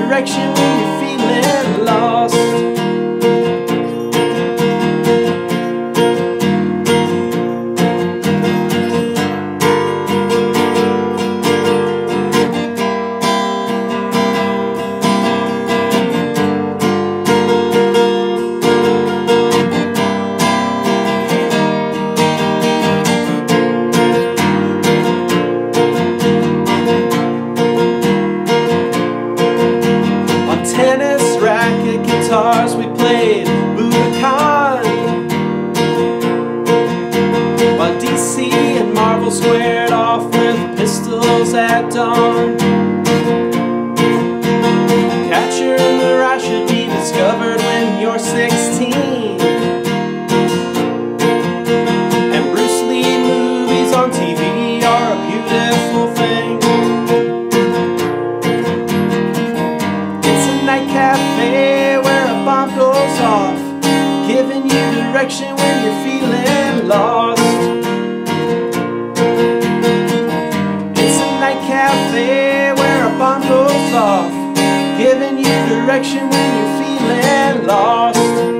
direction when you're feeling lost. Guitars we played Budokan, while DC and Marvel squared off with pistols at dawn. Catcher in the Rye should be discovered when you're 16, and Bruce Lee movies on TV are a beautiful thing. It's a night cafe goes off, giving you direction when you're feeling lost. It's a night cafe where a bomb goes off, giving you direction when you're feeling lost.